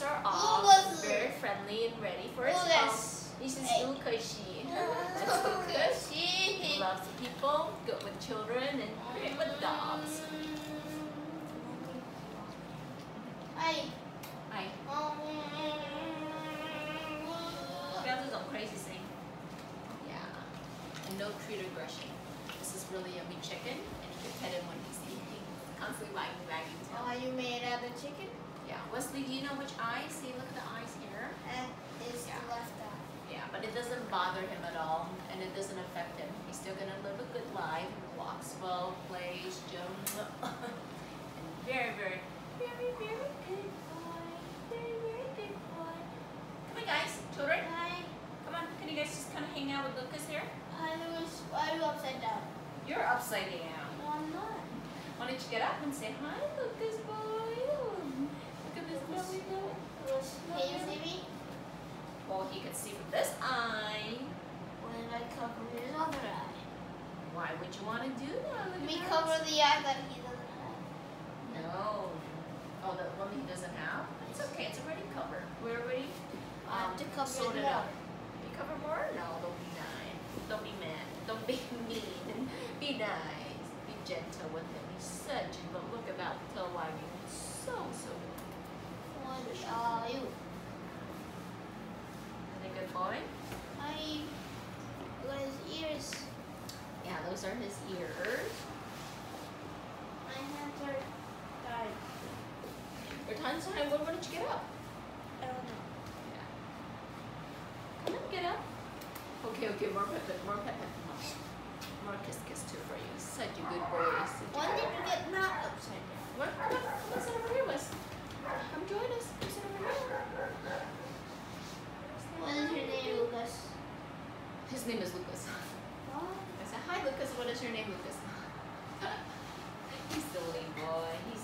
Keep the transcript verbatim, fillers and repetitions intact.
Lucas are all Lucas. very friendly and ready for his Lucas. home. This is Hey. Lucas. That's Lucas. She. He loves people, good with children, and great with dogs. Hi. Hi. He does his own crazy thing. Yeah. And no treat aggression. This is really yummy chicken, and you can pet him when he's eating. Constantly wagging, wagging his tail. Oh, you made out of chicken? Yeah. Wesley, do you know which eye? See, look at the eyes here. And it's Yeah. the left eye. Yeah, but it doesn't bother him at all, and it doesn't affect him. He's still gonna live a good life, walks well, plays, jumps, and very, very, very, very good boy. Very, very good boy. Come on, guys, children. Hi. Come on, can you guys just kind of hang out with Lucas here? Hi, Lucas. Why are you upside down? You're upside down. No, I'm not. Why don't you get up and say hi, Lucas boy? Look at this belly button. Lucas, can you see me? Well, he can see from this eye. When I cover his other eye. Why would you want to do that? Look at We that. cover the eye that he doesn't have. No. Oh, the one he doesn't have? It's okay. It's already covered. We already I um, have to cover it sorted more. out. You cover more? No, don't be nice. Don't be mad. Don't be mean. Be nice. Be gentle with him. He's such a but look at that tail wagging. So, so good. What are you? Is he a good boy? Hi. Look at his ears. Yeah, those are his ears. My hands are tired. Your time's time. When, when did you get up? I don't know. Yeah. Come on, get up. Okay, okay, more pet, pet, more pet, pet. More kiss, kiss too for you. Such a good boy. Such a When good did boy. you get knocked upside down? What? Come on, come on, sit over here, Wes. Come join us. Come sit over here. What is your name, Lucas? His name is Lucas. What? I said, hi, Lucas. What is your name, Lucas? He's silly boy. He's